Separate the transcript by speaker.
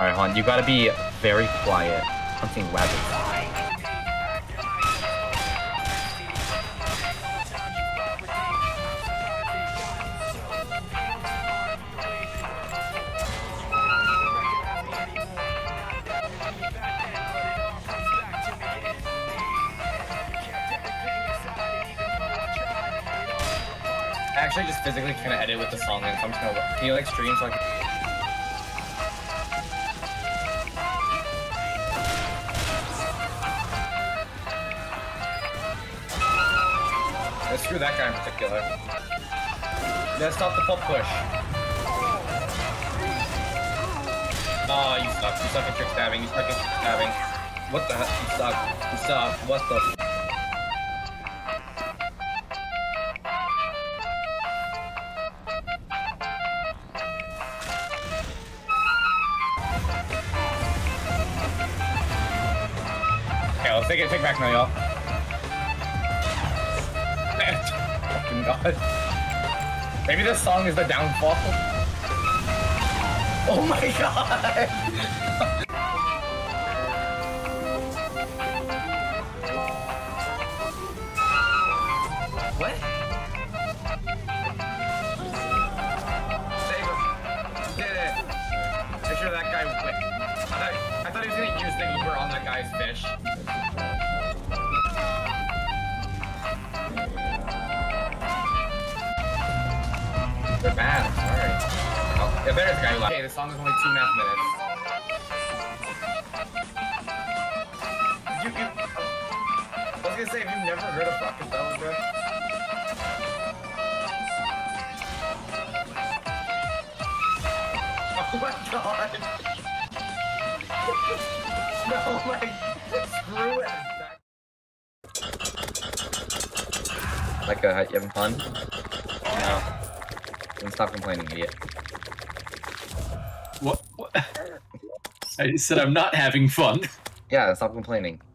Speaker 1: Alright, hon, you gotta be very quiet. Hunting rabbits.
Speaker 2: I actually just physically kind of edit with the song, and so I'm just gonna. Can you like stream so I can? Let's screw that guy in particular. Let's stop the pulp push. Oh, you suck. You suck at trick stabbing. You suck at trick stabbing. What the heck? You suck. You suck. What the? Okay, let's take back now, y'all. Fucking god. Maybe this song is the downfall. Oh my god! What? Save him. Did it. Make sure that guy went. I thought he was gonna use the Uber on that guy's fish. They're bad, I'm sorry. Oh, yeah, there's a guy who left. Okay, this song is only 2.5 minutes. I was gonna say, have you never heard of fucking Bella, bro? Oh my god! No, like, screw it! Like, you having fun? No. Then stop complaining, idiot.
Speaker 3: What? I said I'm not having fun.
Speaker 2: Yeah, stop complaining.